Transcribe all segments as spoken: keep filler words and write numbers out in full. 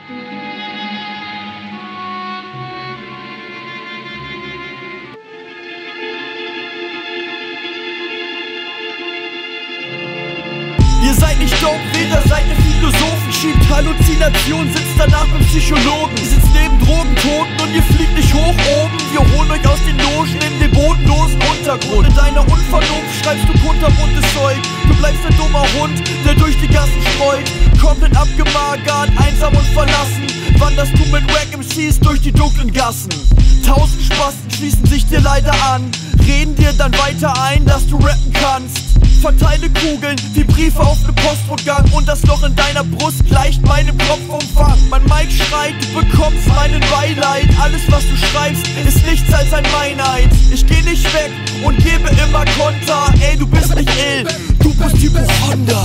Ihr seid nicht dope, weder seid ihr Philosophen. Schiebt Halluzination, sitzt danach beim Psychologen. Ihr sitzt neben Drogentoten und ihr fliegt nicht hoch oben. Wir holen euch aus den Logen in den bodenlosen Untergrund. In deiner Unvernunft schreibst du kunterbuntes Zeug. Du bleibst ein dummer Hund, der durch die Gassen streut. Komplett abgemagert, einsam und verlassen, wanderst du mit Wack M Cs durch die dunklen Gassen. Tausend Spasten schließen sich dir leider an, reden dir dann weiter ein, dass du rappen kannst. Verteile Kugeln wie Briefe auf ne Postdruckgang und das Loch in deiner Brust gleicht meinem Kopfumfang. Mein Mic schreit, du bekommst meinen Beileid. Alles was du schreibst ist nichts als ein Meineid. Ich geh nicht weg und gebe immer Konter. Ey, du bist nicht ill, du bist Hypochonder.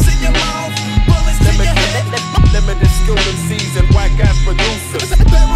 Limited skill M Cs and whack ass producers.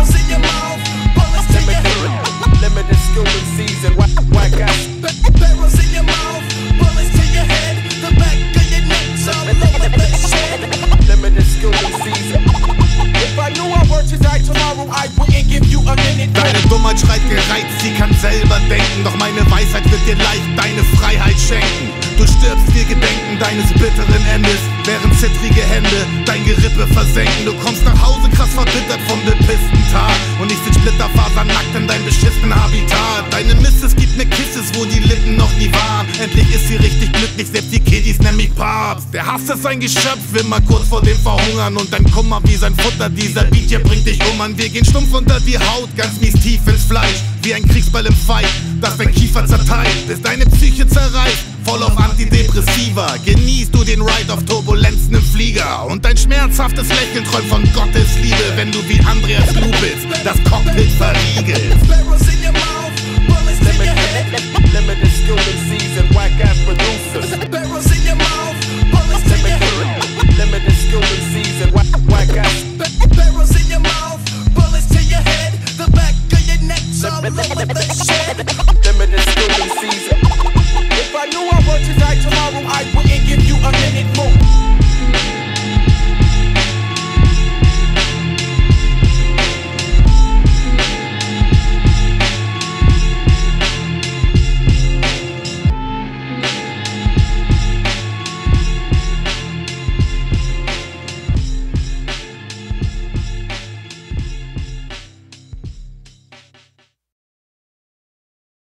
Limited skill M Cs and whack whack ass. Barrels in your mouth, bullets to your head, the back of your neck's all over the shed. Limited skill M Cs. If I knew I were to die tomorrow, I wouldn't give you a minute. Deine Dummheit schreit gereizt, sie kann selber denken. Doch meine Weisheit wird dir leicht deine Freiheit schenken. Du stirbst, wir gedenken deines bitteren Endes, während zittrige Hände dein Gerippe versenken. Du kommst nach Hause krass verbittert vom bepissten Tag und ich sitz splitterfasernackt in deinem beschissenen Habitat. Deine Misses gibt mir Kisses, wo die Lippen noch nie waren. Endlich ist sie richtig glücklich, selbst die Kiddies nennen mich Papst. Der Hass ist ein Geschöpf, immer kurz vor dem Verhungern und dein Kummer wie sein Futter. Dieser Beat hier bringt dich um an. Wir gehen stumpf unter die Haut, ganz mies tief ins Fleisch, wie ein Kriegsball im Fight, das dein Kiefer zerteilt, bis deine Psyche zerreißt. Voll auf Antidepressiva, genießt du den Ride auf Turbulenzen im Flieger. Und dein schmerzhaftes Lächeln träumt von Gottes Liebe, wenn du wie Andreas Lubitz das Cockpit verriegelst. Limited skill M Cs